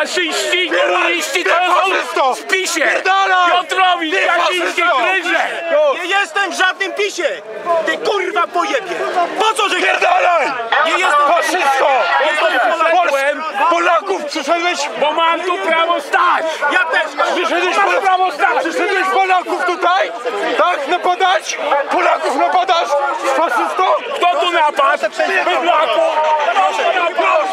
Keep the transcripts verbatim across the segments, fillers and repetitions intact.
Faszyści, komuniści to są w PiSie! Piotrowicz, Jasińskie, Kryże! Nie jestem w żadnym PiSie! Ty kurwa pojebie! Po co, że... Pierdalaj! Nie jestem Faszysto! Jestem Polakiem! Polaków przyszedłeś? Bo mam tu prawo stać! Ja też! Przyszedłeś, Mam Pol prawo stać! przyszedłeś Polaków tutaj? Tak? Napadać? Polaków napadasz? Faszysto? Kto tu napadł? Bydlaku! Kto tu napadł?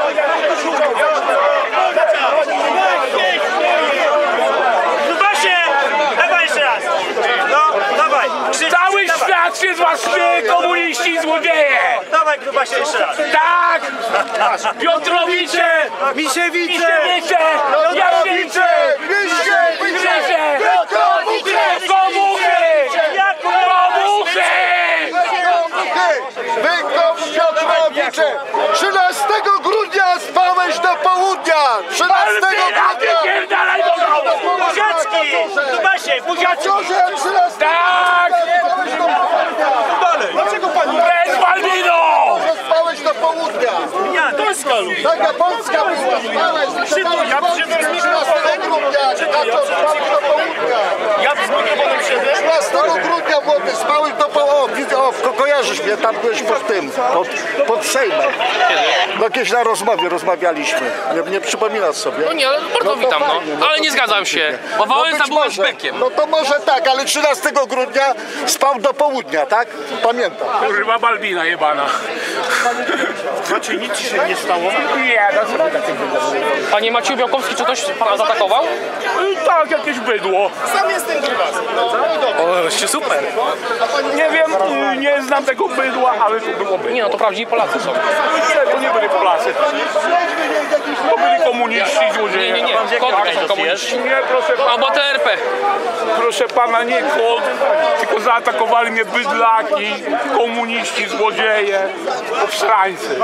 Lubasie! Dawaj jeszcze raz! No, dawaj! Krzycz, Cały dawaj. świat się z was śmieje, komuniści i złodzieje! Dawaj, Lubasie, jeszcze raz! Tak! Piotrowicze! Misiewice! Misiewice! Jasińcze! Kryże! Komuchy! Komuchy! Piotrowicze! trzynastego grudnia spałeś do południa! trzynastego grudnia! Pierdalaj do domu! Buziaczki! Lubasie, buziaczki! Tak! Dlaczego pani? Bez Balbino! Spałeś do południa! Ja, Polska lub! Taka Polska była! Spałeś! Przytul, ja przyszedłem z trzynastego grudnia! A to spałeś do południa! Ja z mikrofonem siedzę? trzynastego grudnia młody spałeś do południa! O, ko kojarzysz mnie, tam byłeś pod tym, pod, pod Sejmem. No kiedyś na rozmowie rozmawialiśmy. Nie, nie przypominasz sobie? No nie, ale bardzo witam, no. fajnie, Ale to nie zgadzam się, faktycznie. bo No Wałęsa być był może. bekiem. No to może tak, ale trzynastego grudnia spał do południa, tak? Pamiętam. Kurwa Balbina jebana. Maciej, nic ci się nie stało? Nie, to sobie takie Panie Maciej Białkowski, czy ktoś pana zaatakował? Tak, jakieś bydło. Sam jestem grubas. O, się super. Nie wiem, y, nie znam tego bydła, ale to było bydło. Nie no, to prawdziwi Polacy są. Nie, to nie byli Polacy. To byli komuniści, złodzieje. Nie, nie, nie. Kod są komuniści. Nie, proszę pana, Albo T R P. proszę pana, nie kod, tylko zaatakowali mnie bydlaki, komuniści, złodzieje, obsrańcy.